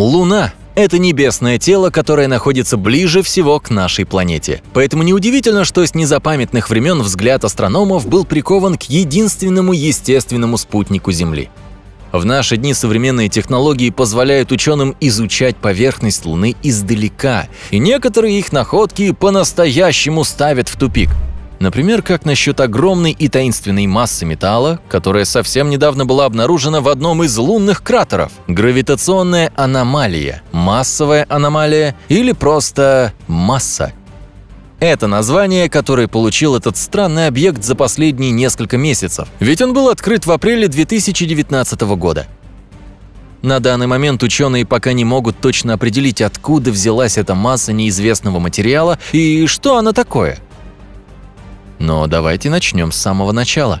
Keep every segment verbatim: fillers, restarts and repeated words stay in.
Луна – это небесное тело, которое находится ближе всего к нашей планете. Поэтому неудивительно, что с незапамятных времен взгляд астрономов был прикован к единственному естественному спутнику Земли. В наши дни современные технологии позволяют ученым изучать поверхность Луны издалека, и некоторые их находки по-настоящему ставят в тупик. Например, как насчет огромной и таинственной массы металла, которая совсем недавно была обнаружена в одном из лунных кратеров. Гравитационная аномалия, массовая аномалия или просто масса. Это название, которое получил этот странный объект за последние несколько месяцев, ведь он был открыт в апреле две тысячи девятнадцатого года. На данный момент ученые пока не могут точно определить, откуда взялась эта масса неизвестного материала и что она такое. Но давайте начнем с самого начала.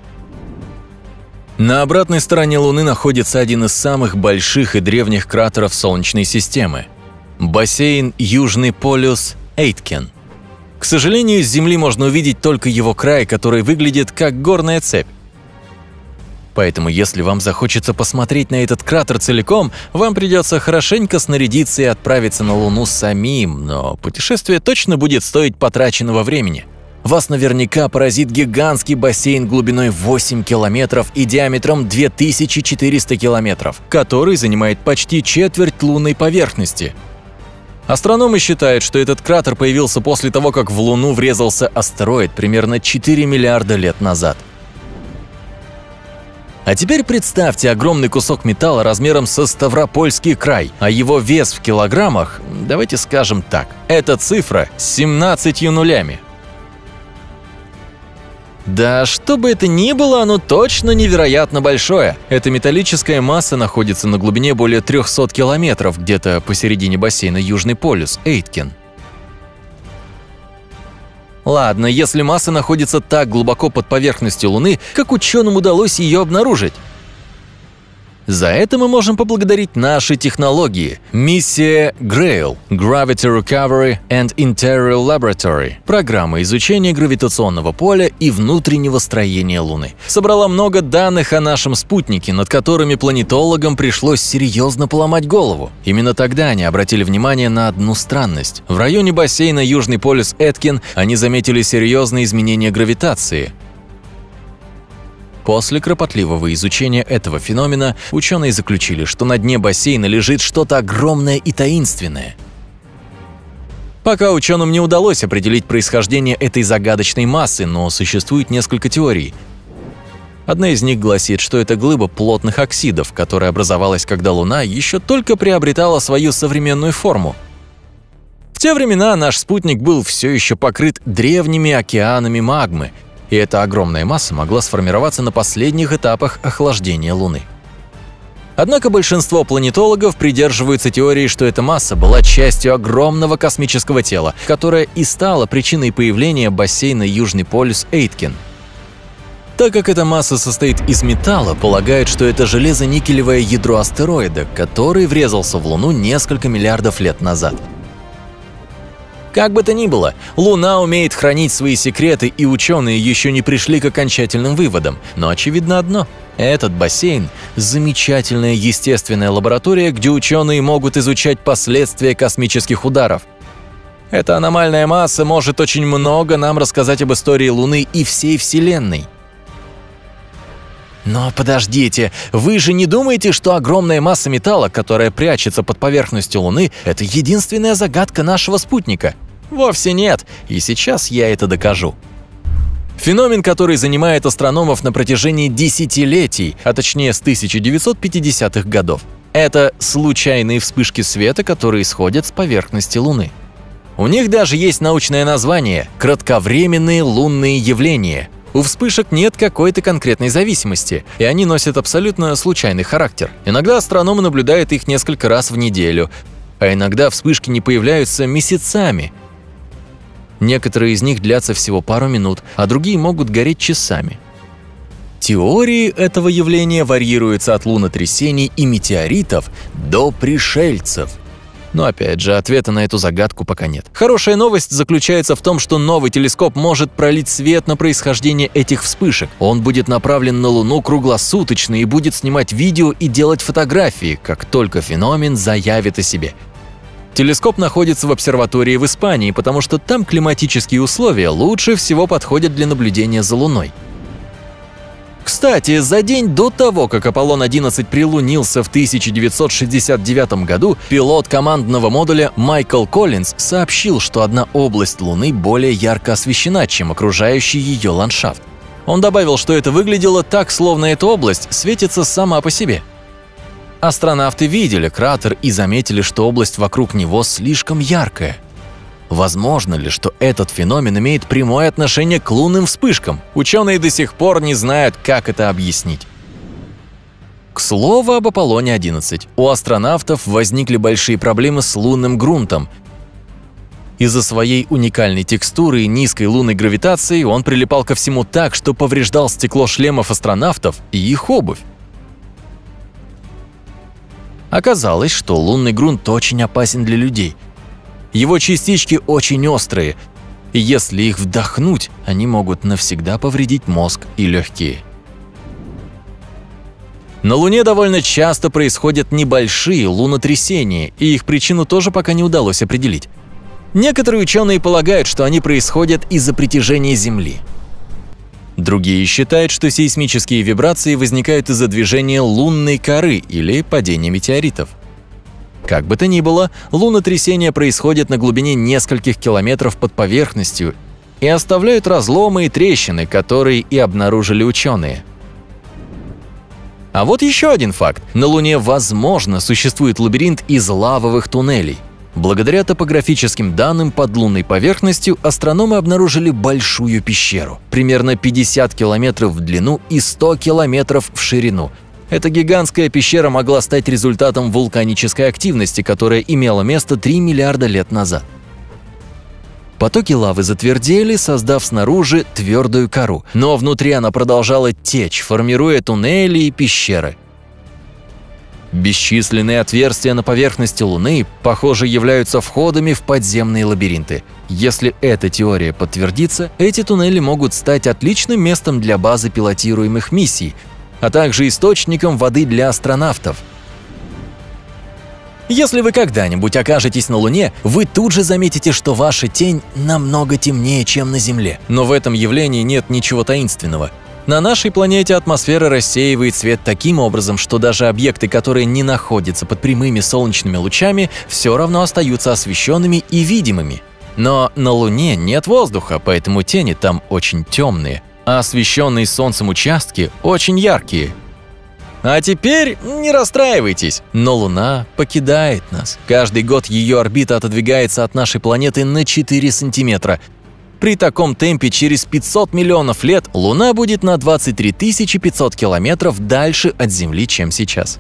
На обратной стороне Луны находится один из самых больших и древних кратеров Солнечной системы – бассейн Южный полюс Эйткен. К сожалению, с Земли можно увидеть только его край, который выглядит как горная цепь. Поэтому, если вам захочется посмотреть на этот кратер целиком, вам придется хорошенько снарядиться и отправиться на Луну самим, но путешествие точно будет стоить потраченного времени. Вас наверняка поразит гигантский бассейн глубиной восемь километров и диаметром две тысячи четыреста километров, который занимает почти четверть лунной поверхности. Астрономы считают, что этот кратер появился после того, как в Луну врезался астероид примерно четыре миллиарда лет назад. А теперь представьте огромный кусок металла размером со Ставропольский край, а его вес в килограммах, давайте скажем так, это цифра с семнадцатью нулями. Да что бы это ни было, оно точно невероятно большое. Эта металлическая масса находится на глубине более трёхсот километров, где-то посередине бассейна Южный полюс, Эйткен. Ладно, если масса находится так глубоко под поверхностью Луны, как ученым удалось ее обнаружить? За это мы можем поблагодарить наши технологии. Миссия Грейл – Gravity Recovery and Interior Laboratory – программа изучения гравитационного поля и внутреннего строения Луны. Собрала много данных о нашем спутнике, над которыми планетологам пришлось серьезно поломать голову. Именно тогда они обратили внимание на одну странность. В районе бассейна Южный полюс Эйткен они заметили серьезные изменения гравитации. После кропотливого изучения этого феномена ученые заключили, что на дне бассейна лежит что-то огромное и таинственное. Пока ученым не удалось определить происхождение этой загадочной массы, но существует несколько теорий. Одна из них гласит, что это глыба плотных оксидов, которая образовалась, когда Луна еще только приобретала свою современную форму. В те времена наш спутник был все еще покрыт древними океанами магмы, и эта огромная масса могла сформироваться на последних этапах охлаждения Луны. Однако большинство планетологов придерживаются теории, что эта масса была частью огромного космического тела, которое и стало причиной появления бассейна Южный полюс Эйткен. Так как эта масса состоит из металла, полагают, что это железо-никелевое ядро астероида, который врезался в Луну несколько миллиардов лет назад. Как бы то ни было, Луна умеет хранить свои секреты, и ученые еще не пришли к окончательным выводам. Но очевидно одно – этот бассейн – замечательная естественная лаборатория, где ученые могут изучать последствия космических ударов. Эта аномальная масса может очень много нам рассказать об истории Луны и всей Вселенной. Но подождите, вы же не думаете, что огромная масса металла, которая прячется под поверхностью Луны, это единственная загадка нашего спутника? Вовсе нет, и сейчас я это докажу. Феномен, который занимает астрономов на протяжении десятилетий, а точнее с тысяча девятьсот пятидесятых годов. Это случайные вспышки света, которые исходят с поверхности Луны. У них даже есть научное название – кратковременные лунные явления. У вспышек нет какой-то конкретной зависимости, и они носят абсолютно случайный характер. Иногда астрономы наблюдают их несколько раз в неделю, а иногда вспышки не появляются месяцами. Некоторые из них длятся всего пару минут, а другие могут гореть часами. Теории этого явления варьируются от лунотрясений и метеоритов до пришельцев. Но опять же, ответа на эту загадку пока нет. Хорошая новость заключается в том, что новый телескоп может пролить свет на происхождение этих вспышек. Он будет направлен на Луну круглосуточно и будет снимать видео и делать фотографии, как только феномен заявит о себе. Телескоп находится в обсерватории в Испании, потому что там климатические условия лучше всего подходят для наблюдения за Луной. Кстати, за день до того, как Аполлон одиннадцать прилунился в тысяча девятьсот шестьдесят девятом году, пилот командного модуля Майкл Коллинз сообщил, что одна область Луны более ярко освещена, чем окружающий ее ландшафт. Он добавил, что это выглядело так, словно эта область светится сама по себе. Астронавты видели кратер и заметили, что область вокруг него слишком яркая. Возможно ли, что этот феномен имеет прямое отношение к лунным вспышкам? Ученые до сих пор не знают, как это объяснить. К слову об Аполлоне одиннадцать. У астронавтов возникли большие проблемы с лунным грунтом. Из-за своей уникальной текстуры и низкой лунной гравитации он прилипал ко всему так, что повреждал стекло шлемов астронавтов и их обувь. Оказалось, что лунный грунт очень опасен для людей. Его частички очень острые, и если их вдохнуть, они могут навсегда повредить мозг и легкие. На Луне довольно часто происходят небольшие лунотрясения, и их причину тоже пока не удалось определить. Некоторые ученые полагают, что они происходят из-за притяжения Земли. Другие считают, что сейсмические вибрации возникают из-за движения лунной коры или падения метеоритов. Как бы то ни было, лунотрясения происходят на глубине нескольких километров под поверхностью и оставляют разломы и трещины, которые и обнаружили ученые. А вот еще один факт. На Луне, возможно, существует лабиринт из лавовых туннелей. Благодаря топографическим данным под лунной поверхностью астрономы обнаружили большую пещеру, примерно пятьдесят километров в длину и сто километров в ширину. Эта гигантская пещера могла стать результатом вулканической активности, которая имела место три миллиарда лет назад. Потоки лавы затвердели, создав снаружи твердую кору, но внутри она продолжала течь, формируя туннели и пещеры. Бесчисленные отверстия на поверхности Луны, похоже, являются входами в подземные лабиринты. Если эта теория подтвердится, эти туннели могут стать отличным местом для базы пилотируемых миссий, а также источником воды для астронавтов. Если вы когда-нибудь окажетесь на Луне, вы тут же заметите, что ваша тень намного темнее, чем на Земле. Но в этом явлении нет ничего таинственного. На нашей планете атмосфера рассеивает свет таким образом, что даже объекты, которые не находятся под прямыми солнечными лучами, все равно остаются освещенными и видимыми. Но на Луне нет воздуха, поэтому тени там очень темные, а освещенные солнцем участки очень яркие. А теперь не расстраивайтесь, но Луна покидает нас. Каждый год ее орбита отодвигается от нашей планеты на четыре сантиметра. При таком темпе через пятьсот миллионов лет Луна будет на двадцать три тысячи пятьсот километров дальше от Земли, чем сейчас.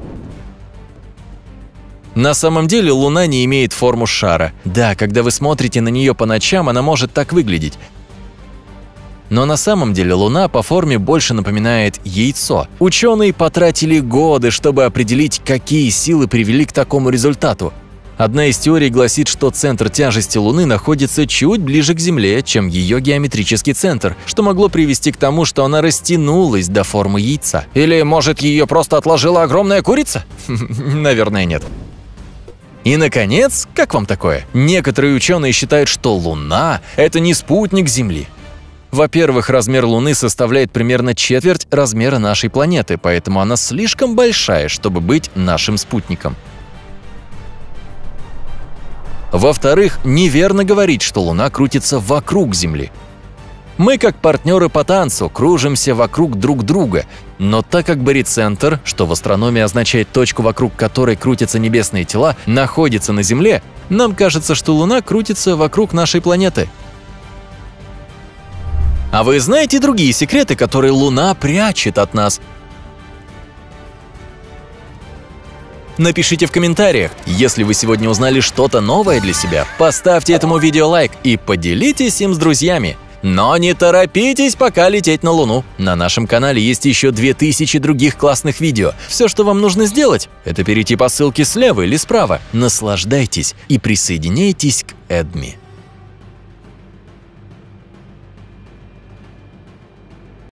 На самом деле Луна не имеет форму шара. Да, когда вы смотрите на нее по ночам, она может так выглядеть. Но на самом деле Луна по форме больше напоминает яйцо. Ученые потратили годы, чтобы определить, какие силы привели к такому результату. Одна из теорий гласит, что центр тяжести Луны находится чуть ближе к Земле, чем ее геометрический центр, что могло привести к тому, что она растянулась до формы яйца. Или, может, ее просто отложила огромная курица? Наверное, нет. И, наконец, как вам такое? Некоторые ученые считают, что Луна – это не спутник Земли. Во-первых, размер Луны составляет примерно четверть размера нашей планеты, поэтому она слишком большая, чтобы быть нашим спутником. Во-вторых, неверно говорить, что Луна крутится вокруг Земли. Мы, как партнеры по танцу, кружимся вокруг друг друга, но так как барицентр, что в астрономии означает точку, вокруг которой крутятся небесные тела, находится на Земле, нам кажется, что Луна крутится вокруг нашей планеты. А вы знаете другие секреты, которые Луна прячет от нас? Напишите в комментариях. Если вы сегодня узнали что-то новое для себя, поставьте этому видео лайк и поделитесь им с друзьями. Но не торопитесь пока лететь на Луну. На нашем канале есть еще две тысячи других классных видео. Все, что вам нужно сделать, это перейти по ссылке слева или справа. Наслаждайтесь и присоединяйтесь к Эдми.